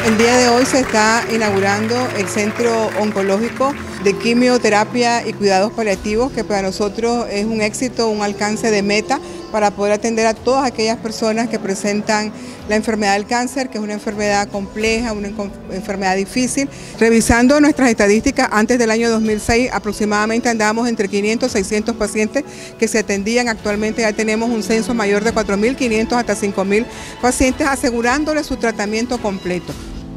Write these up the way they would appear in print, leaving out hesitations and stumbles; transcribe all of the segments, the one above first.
El día de hoy se está inaugurando el Centro Oncológico de Quimioterapia y Cuidados Paliativos, que para nosotros es un éxito, un alcance de meta para poder atender a todas aquellas personas que presentan la enfermedad del cáncer, que es una enfermedad compleja, una enfermedad difícil. Revisando nuestras estadísticas, antes del año 2006 aproximadamente andábamos entre 500 y 600 pacientes que se atendían. Actualmente ya tenemos un censo mayor de 4.500 hasta 5.000 pacientes, asegurándoles su tratamiento completo.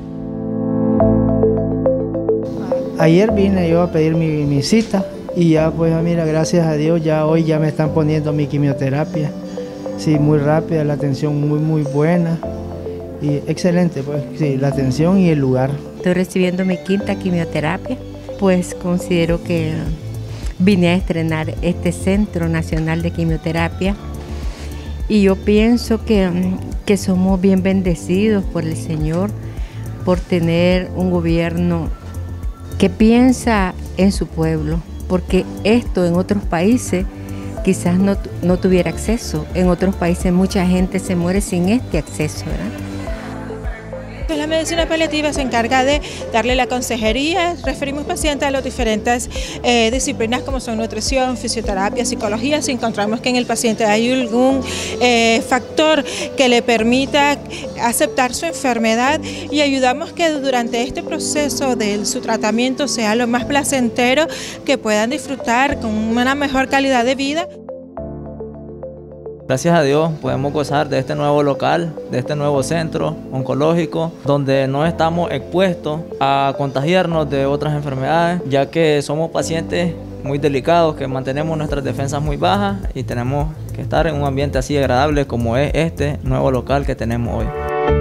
Ayer vine yo a pedir mi cita y ya pues mira, gracias a Dios ya hoy ya me están poniendo mi quimioterapia. Sí, muy rápida, la atención muy buena y excelente pues, sí, la atención y el lugar. Estoy recibiendo mi quinta quimioterapia, pues considero que vine a estrenar este Centro Nacional de Quimioterapia y yo pienso que somos bien bendecidos por el Señor, por tener un gobierno que piensa en su pueblo, porque esto en otros países quizás no tuviera acceso. En otros países mucha gente se muere sin este acceso, ¿verdad? La medicina paliativa se encarga de darle la consejería, referimos pacientes a las diferentes disciplinas como son nutrición, fisioterapia, psicología. Si encontramos que en el paciente hay algún factor que le permita aceptar su enfermedad y ayudamos que durante este proceso de su tratamiento sea lo más placentero, que puedan disfrutar con una mejor calidad de vida. Gracias a Dios podemos gozar de este nuevo local, de este nuevo centro oncológico, donde no estamos expuestos a contagiarnos de otras enfermedades, ya que somos pacientes muy delicados, que mantenemos nuestras defensas muy bajas y tenemos que estar en un ambiente así agradable como es este nuevo local que tenemos hoy.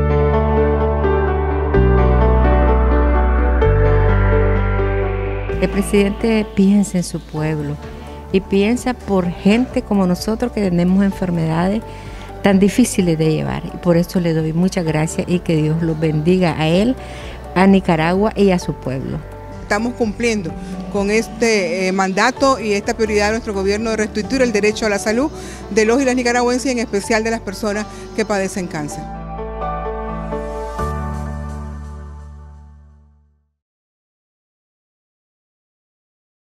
El presidente piensa en su pueblo y piensa por gente como nosotros que tenemos enfermedades tan difíciles de llevar. Y por eso le doy muchas gracias y que Dios los bendiga a él, a Nicaragua y a su pueblo. Estamos cumpliendo con este mandato y esta prioridad de nuestro gobierno de restituir el derecho a la salud de los y las nicaragüenses y en especial de las personas que padecen cáncer.